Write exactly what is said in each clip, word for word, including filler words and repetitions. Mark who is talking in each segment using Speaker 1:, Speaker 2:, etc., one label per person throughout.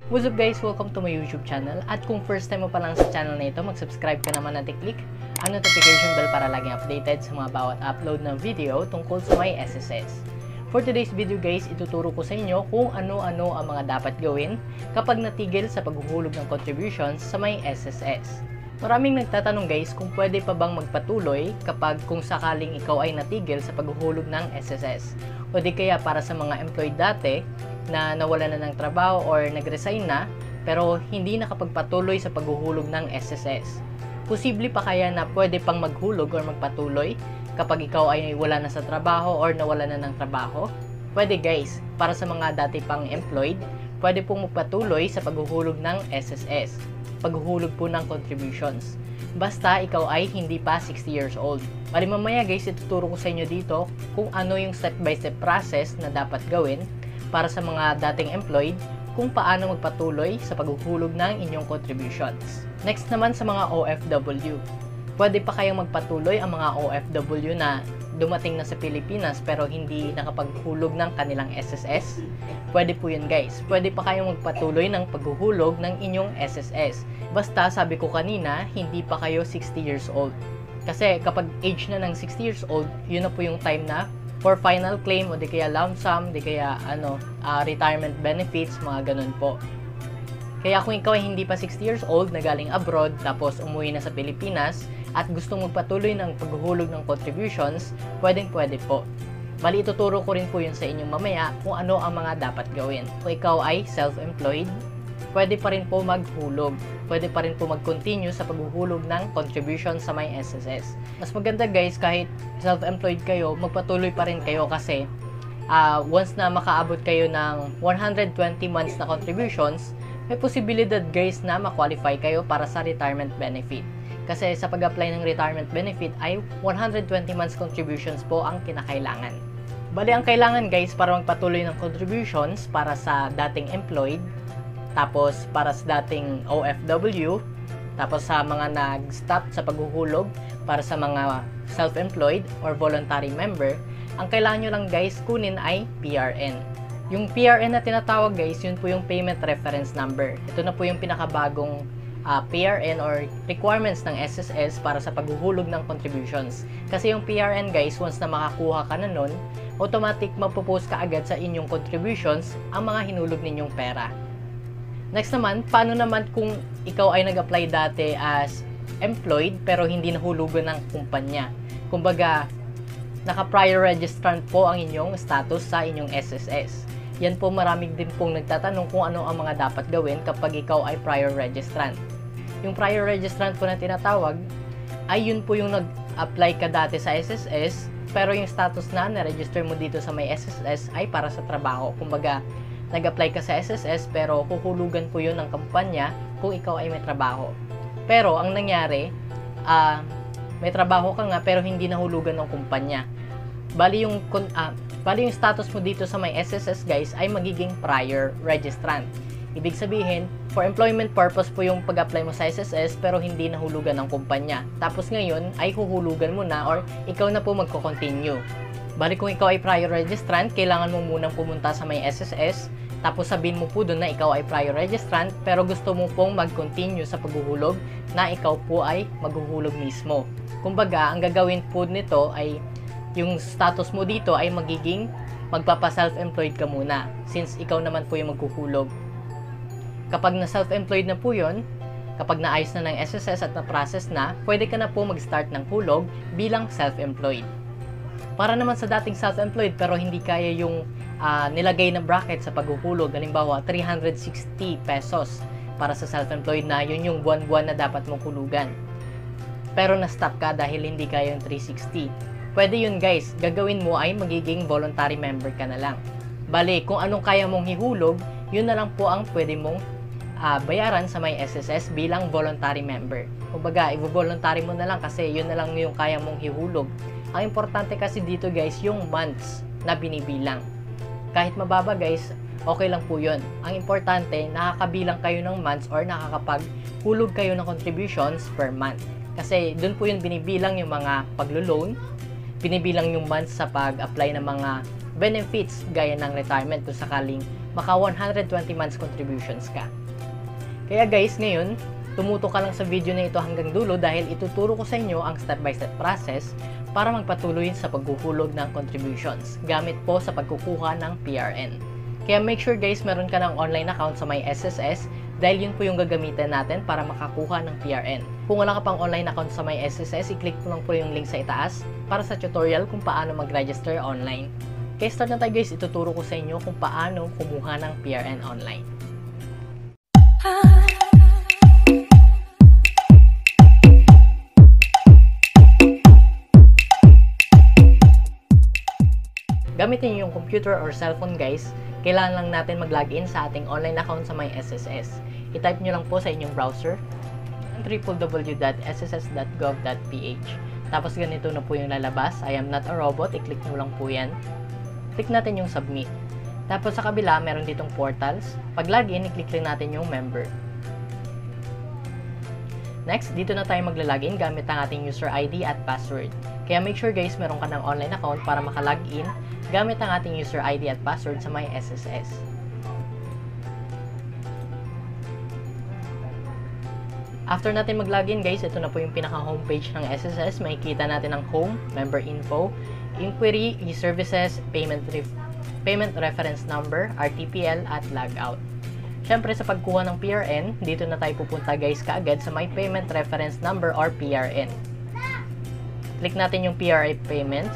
Speaker 1: What's up guys? Welcome to my YouTube channel. At kung first time mo pa lang sa channel na ito, mag-subscribe ka naman at i-click ang notification bell para laging updated sa mga bawat upload ng video tungkol sa may S S S. For today's video guys, ituturo ko sa inyo kung ano-ano ang mga dapat gawin kapag natigil sa paghuhulog ng contributions sa may S S S. Maraming nagtatanong guys kung pwede pa bang magpatuloy kapag kung sakaling ikaw ay natigil sa paghuhulog ng S S S. O di kaya para sa mga employed dati na nawalan na ng trabaho or nag-resign na pero hindi nakapagpatuloy sa paghuhulog ng S S S. Posible pa kaya na pwede pang maghulog or magpatuloy kapag ikaw ay wala na sa trabaho or nawala na ng trabaho? Pwede guys, para sa mga dati pang employed, pwede pong magpatuloy sa paghuhulog ng S S S. Paghuhulog po ng contributions. Basta ikaw ay hindi pa sixty years old. Bali mamaya guys, ituturo ko sa inyo dito kung ano yung step by step process na dapat gawin para sa mga dating employed kung paano magpatuloy sa paghuhulog ng inyong contributions. Next naman sa mga O F W. Pwede pa kayong magpatuloy ang mga O F W na dumating na sa Pilipinas pero hindi nakapaghulog ng kanilang S S S? Pwede po yun guys. Pwede pa kayong magpatuloy ng paghuhulog ng inyong S S S. Basta sabi ko kanina, hindi pa kayo sixty years old. Kasi kapag age na ng sixty years old, yun na po yung time na for final claim o di kaya lump sum, di kaya ano, uh, retirement benefits, mga ganun po. Kaya kung ikaw ay hindi pa sixty years old na galing abroad tapos umuwi na sa Pilipinas at gusto magpatuloy ng paghuhulog ng contributions, pwedeng pwede po. Bali ituturo ko rin po yun sa inyong mamaya kung ano ang mga dapat gawin. Kung ikaw ay self-employed, pwede pa rin po maghulog. Pwede pa rin po mag-continue sa paghuhulog ng contribution sa may S S S. Mas maganda guys, kahit self-employed kayo, magpatuloy pa rin kayo kasi uh, once na makaabot kayo ng one hundred twenty months na contributions, may posibilidad guys na ma-qualify kayo para sa retirement benefit. Kasi sa pag-apply ng retirement benefit ay one hundred twenty months contributions po ang kinakailangan. Bali ang kailangan guys para magpatuloy ng contributions para sa dating employed, tapos para sa dating O F W, tapos sa mga nag-stop sa paghuhulog para sa mga self-employed or voluntary member, ang kailangan nyo lang guys kunin ay P R N. Yung P R N na tinatawag guys, yun po yung payment reference number. Ito na po yung pinakabagong uh, P R N or requirements ng S S S para sa paghuhulog ng contributions. Kasi yung P R N guys, once na makakuha ka na nun, automatic magpo-post ka agad sa inyong contributions ang mga hinulog ninyong pera. Next naman, paano naman kung ikaw ay nag-apply dati as employed pero hindi nahulugan ng kumpanya? Kumbaga, naka-prior registrant po ang inyong status sa inyong S S S. Yan po maraming din pong nagtatanong kung ano ang mga dapat gawin kapag ikaw ay prior registrant. Yung prior registrant po na tinatawag ay yun po yung nag-apply ka dati sa S S S pero yung status na na-register mo dito sa may S S S ay para sa trabaho. Kumbaga, nag-apply ka sa S S S pero huhulugan po yun ng kumpanya kung ikaw ay may trabaho. Pero ang nangyari, uh, may trabaho ka nga pero hindi nahulugan ng kumpanya. Bali yung, uh, bali yung status mo dito sa may S S S guys ay magiging prior registrant. Ibig sabihin, for employment purpose po yung pag-apply mo sa S S S pero hindi nahulugan ng kumpanya. Tapos ngayon ay huhulugan mo na or ikaw na po magko-continue. Bali kung ikaw ay prior registrant, kailangan mo munang pumunta sa may S S S, tapos sabihin mo po doon na ikaw ay prior registrant, pero gusto mo pong mag-continue sa paghuhulog na ikaw po ay maghuhulog mismo. Kumbaga, ang gagawin po nito ay yung status mo dito ay magiging magpapa-self-employed ka muna, since ikaw naman po yung maghuhulog. Kapag na self-employed na po yun, kapag naayos na ng S S S at na-process na, pwede ka na po mag-start ng hulog bilang self-employed. Para naman sa dating self-employed pero hindi kaya yung uh, nilagay na bracket sa paghuhulog, halimbawa three hundred sixty pesos para sa self-employed na yun yung buwan-buwan na dapat mong hulugan. Pero na-stop ka dahil hindi kaya yung three sixty. Pwede yun guys, gagawin mo ay magiging voluntary member ka na lang. Bali, kung anong kaya mong hihulog, yun na lang po ang pwede mong uh, bayaran sa may S S S bilang voluntary member. Kumbaga, i-voluntary mo na lang kasi yun na lang yung kaya mong hihulog. Ang importante kasi dito guys, yung months na binibilang. Kahit mababa guys, okay lang po yun. Ang importante, nakakabilang kayo ng months or nakakapaghulog kayo ng contributions per month. Kasi dun po yun binibilang yung mga paglo-loan, binibilang yung months sa pag-apply ng mga benefits gaya ng retirement kung sakaling maka one hundred twenty months contributions ka. Kaya guys, ngayon, tumuto ka lang sa video na ito hanggang dulo dahil ituturo ko sa inyo ang step-by-step process para magpatuloy sa paghuhulog ng contributions gamit po sa pagkukuha ng P R N. Kaya make sure guys, meron ka ng online account sa My S S S dahil yun po yung gagamitin natin para makakuha ng P R N. Kung wala ka pang online account sa My S S S, i-click mo lang po yung link sa itaas para sa tutorial kung paano mag-register online. Kaya start na tayo guys, ituturo ko sa inyo kung paano kumuha ng P R N online. Gamitin niyo yung computer or cellphone guys, kailangan lang natin mag-login sa ating online account sa My S S S. I-type nyo lang po sa inyong browser w w w dot s s s dot gov dot p h. Tapos ganito na po yung lalabas, I am not a robot, i-click nyo lang po yan. Click natin yung submit. Tapos sa kabila, meron ditong portals. Pag login, i-click rin natin yung member. Next, dito na tayo magla-login gamit ang ating user I D at password. Kaya make sure guys, meron ka ng online account para maka-login gamit ang ating user I D at password sa My S S S. After natin mag-login guys, ito na po yung pinaka-homepage ng S S S. Makikita natin ang home, member info, inquiry, e-services, payment, ref payment reference number, R T P L, at logout. Siyempre sa pagkuha ng P R N, dito na tayo pupunta guys kaagad sa My Payment Reference Number or P R N. Click natin yung P R I payments.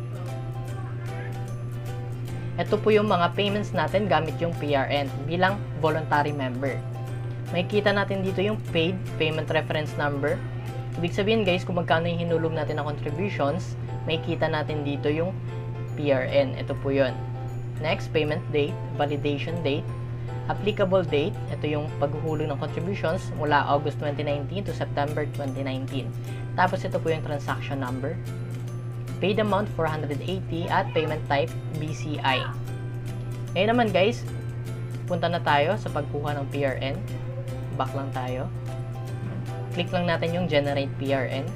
Speaker 1: Ito po yung mga payments natin gamit yung P R N bilang voluntary member. Makikita natin dito yung paid payment reference number. Ibig sabihin guys, kung magkano yung hinulog natin na contributions, makikita natin dito yung P R N. Ito po yun. Next, payment date, validation date, applicable date. Ito yung paghuhulog ng contributions mula August twenty nineteen to September twenty nineteen. Tapos ito po yung transaction number, paid amount four hundred eighty, at payment type B C I. Ngayon naman guys, punta na tayo sa pagkuha ng P R N. Back lang tayo. Click lang natin yung generate P R N.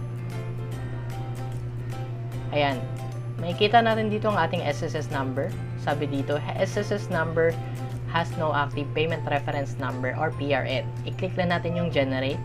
Speaker 1: Ayan. Makikita natin dito ang ating S S S number. Sabi dito, S S S number has no active payment reference number or P R N. I-click lang natin yung generate.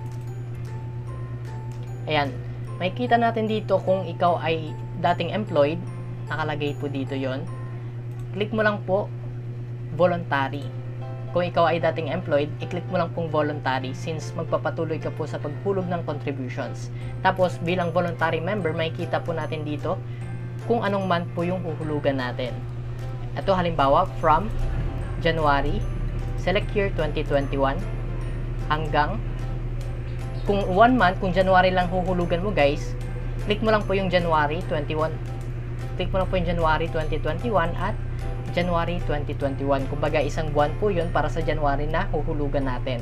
Speaker 1: Ayan. Makikita natin dito kung ikaw ay dating employed. Nakalagay po dito yon. Click mo lang po voluntary. Kung ikaw ay dating employed, i-click mo lang pong voluntary since magpapatuloy ka po sa paghulog ng contributions. Tapos bilang voluntary member, makikita po natin dito kung anong month po yung huhulugan natin. Ito halimbawa from January, select year twenty twenty-one, hanggang, kung one month, kung January lang huhulugan mo guys, click mo lang po yung January twenty-one, click mo lang po yung January twenty twenty-one at January twenty twenty-one. Kumbaga isang buwan po yun para sa January na huhulugan natin.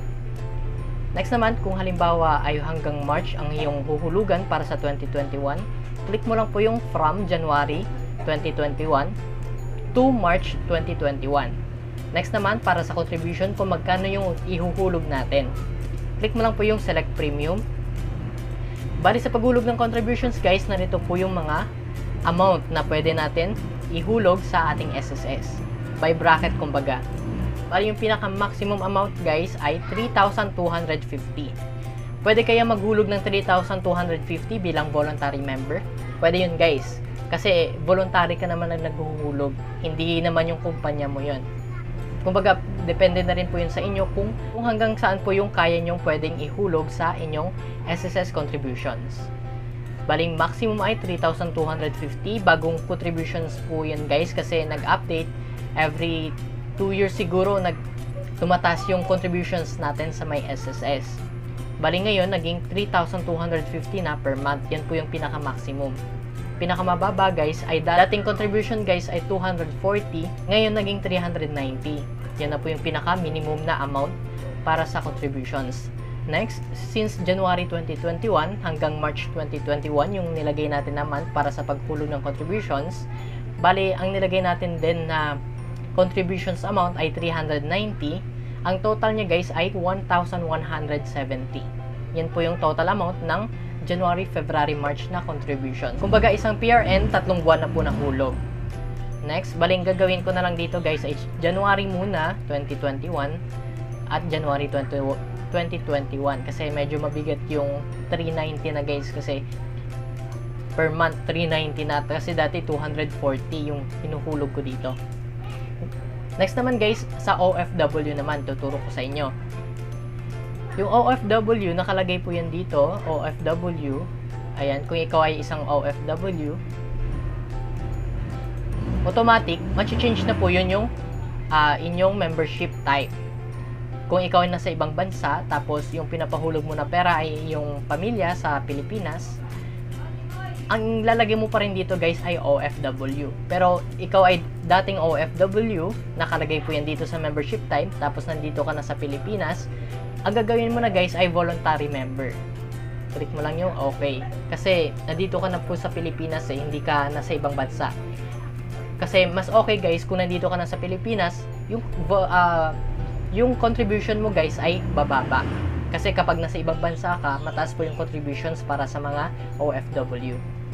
Speaker 1: Next naman, kung halimbawa ay hanggang March ang iyong huhulugan para sa twenty twenty-one, click mo lang po yung from January twenty twenty-one to March twenty twenty-one. Next naman, para sa contribution, kung magkano yung ihuhulog natin, click mo lang po yung select premium. Bali sa paghulog ng contributions guys, narito po yung mga amount na pwede natin ihulog sa ating S S S. By bracket kumbaga. Bali yung pinaka maximum amount guys ay three thousand two hundred fifty. Pwede kaya maghulog ng three thousand two hundred fifty bilang voluntary member? Pwede yun guys. Kasi voluntary ka naman na naghuhulog. Hindi naman yung kumpanya mo yun. Kumbaga, depende na rin po yun sa inyo kung, kung hanggang saan po yung kaya nyong pwedeng ihulog sa inyong S S S contributions. Baling maximum ay three thousand two hundred fifty. Bagong contributions po yun guys kasi nag-update every two years siguro, nag tumataas yung contributions natin sa My S S S. Baling ngayon, naging three thousand two hundred fifty na per month. Yan po yung pinaka-maximum. Pinakamababa guys ay dating contribution guys ay two hundred forty, ngayon naging three hundred ninety. Yan na po yung pinaka minimum na amount para sa contributions. Next, since January twenty twenty-one hanggang March twenty twenty-one yung nilagay natin naman para sa paghulog ng contributions, bali ang nilagay natin din na contributions amount ay three hundred ninety. Ang total niya guys ay one thousand one hundred seventy. Yan po yung total amount ng January, February, March na contribution. Kumbaga isang P R N, tatlong buwan na po nahulog. Next, baling gagawin ko na lang dito guys ay January muna, twenty twenty-one at January twenty twenty-one kasi medyo mabigat yung three ninety na guys kasi per month three ninety na kasi dati two forty yung hinuhulog ko dito. Next naman guys, sa O F W naman tuturo ko sa inyo. Yung O F W, nakalagay po yan dito, O F W. Ayan, kung ikaw ay isang O F W, automatic, match-change na po yun yung uh, inyong membership type. Kung ikaw ay nasa ibang bansa, tapos yung pinapahulog mo na pera ay yung pamilya sa Pilipinas, ang lalagay mo pa rin dito guys ay O F W. Pero ikaw ay dating O F W, nakalagay po yan dito sa membership type, tapos nandito ka na sa Pilipinas, ang gagawin mo na guys ay voluntary member. Click mo lang yung okay. Kasi nandito ka na po sa Pilipinas eh, hindi ka nasa ibang bansa. Kasi mas okay guys kung nandito ka na sa Pilipinas, yung uh, yung contribution mo guys ay bababa. Kasi kapag nasa ibang bansa ka, mataas po yung contributions para sa mga O F W.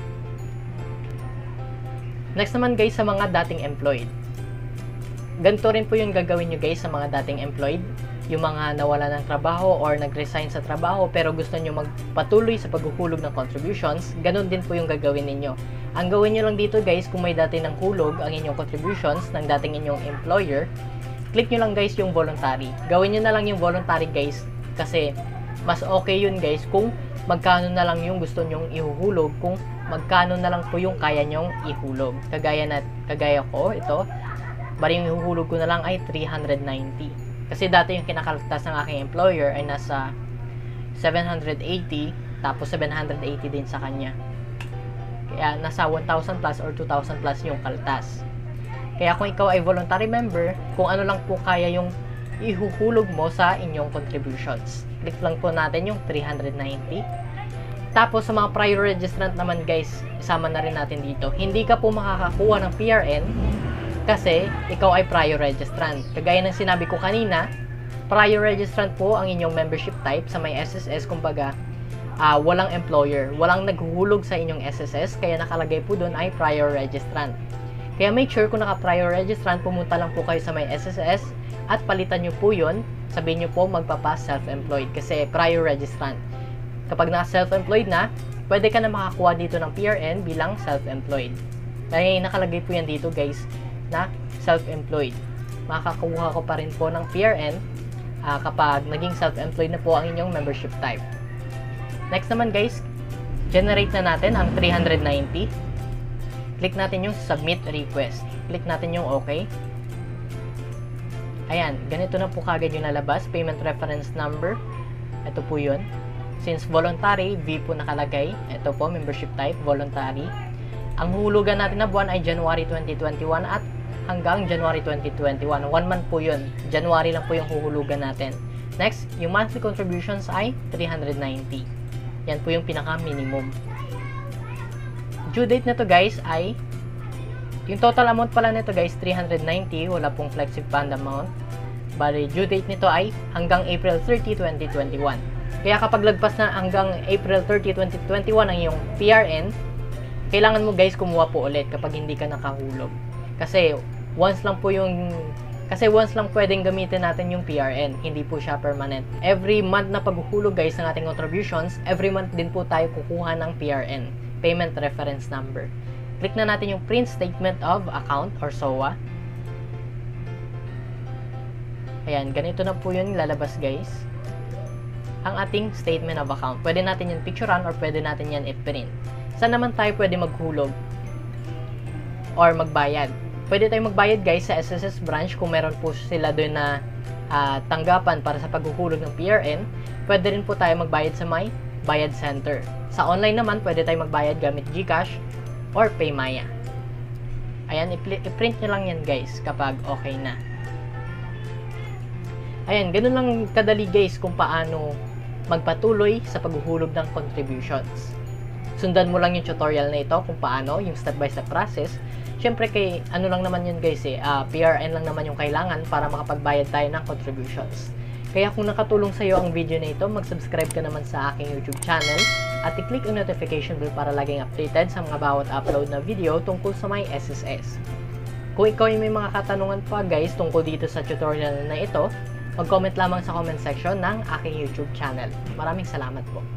Speaker 1: Next naman guys sa mga dating employed. Ganito rin po yung gagawin nyo guys sa mga dating employed. Yung mga nawala ng trabaho or nag-resign sa trabaho pero gusto nyo magpatuloy sa paghuhulog ng contributions, ganun din po yung gagawin ninyo. Ang gawin nyo lang dito guys, kung may dati ng hulog ang inyong contributions ng dating inyong employer, click nyo lang guys yung voluntary. Gawin nyo na lang yung voluntary guys kasi mas okay yun guys kung magkano na lang yung gusto nyong ihuhulog, kung magkano na lang po yung kaya nyong ihulog. Kagaya, na, kagaya ko, ito, bali yung ihuhulog ko na lang ay three ninety. Kasi dati yung kinakaltas ng aking employer ay nasa seven eighty, tapos seven eighty din sa kanya. Kaya nasa one thousand plus or two thousand plus yung kaltas. Kaya kung ikaw ay voluntary member, kung ano lang po kaya yung ihuhulog mo sa inyong contributions. Click lang po natin yung three ninety. Tapos sa mga prior registrant naman guys, isama na rin natin dito. Hindi ka po makakakuha ng P R N kasi ikaw ay prior registrant. Kagaya ng sinabi ko kanina, prior registrant po ang inyong membership type sa may S S S. Kumbaga, uh, walang employer, walang naghuhulog sa inyong S S S, kaya nakalagay po doon ay prior registrant. Kaya make sure kung naka-prior registrant, pumunta lang po kayo sa may S S S at palitan nyo po yun. Sabihin nyo po magpapas self-employed kasi prior registrant. Kapag naka-self-employed na, pwede ka na makakuha dito ng P R N bilang self-employed. Kaya nakalagay po yan dito guys, na self-employed. Makakakuha ko pa rin po ng P R N uh, kapag naging self-employed na po ang inyong membership type. Next naman guys, generate na natin ang three ninety. Click natin yung submit request. Click natin yung okay. Ayan, ganito na po kagad yung lalabas. Payment reference number. Ito po yun. Since voluntary, V po nakalagay. Ito po, membership type, voluntary. Ang hulugan natin na buwan ay January twenty twenty-one at hanggang January twenty twenty-one. One month po yun. January lang po yung huhulugan natin. Next, yung monthly contributions ay three ninety. Yan po yung pinaka-minimum. Due date na to guys ay, yung total amount pala nito guys, three ninety. Wala pong flexi fund amount. Bali, due date nito ay hanggang April thirtieth, twenty twenty-one. Kaya kapag lagpas na hanggang April thirtieth, twenty twenty-one ang yung P R N, kailangan mo guys kumuha po ulit kapag hindi ka nakahulog. Kasi once lang po yung kasi once lang pwedeng gamitin natin yung P R N, hindi po siya permanent. Every month na paghuhulog guys ng ating contributions, every month din po tayo kukuha ng P R N, payment reference number. Click na natin yung print statement of account or S O A. Ayan, ganito na po yun lalabas guys. Ang ating statement of account. Pwede natin yan picturean or pwede natin yan i-print. Saan naman tayo pwede maghulog or magbayad? Pwede tayong magbayad guys sa S S S branch kung meron po sila doon na uh, tanggapan para sa paghuhulog ng P R N. Pwede rin po tayo magbayad sa may bayad center. Sa online naman, pwede tayong magbayad gamit GCash or Paymaya. Ayan, i-print nyo lang yan guys kapag okay na. Ayan, ganun lang kadali guys kung paano magpatuloy sa paghuhulog ng contributions. Sundan mo lang yung tutorial na ito kung paano, yung step by step process. Siyempre kay ano lang naman yun guys eh, uh, P R N lang naman yung kailangan para makapagbayad tayo ng contributions. Kaya kung nakatulong sa iyo ang video na ito, mag-subscribe ka naman sa aking YouTube channel at i-click ang notification bell para laging updated sa mga bawat upload na video tungkol sa my S S S. Kung ikaw ay may mga katanungan pa guys tungkol dito sa tutorial na ito, mag-comment lamang sa comment section ng aking YouTube channel. Maraming salamat po.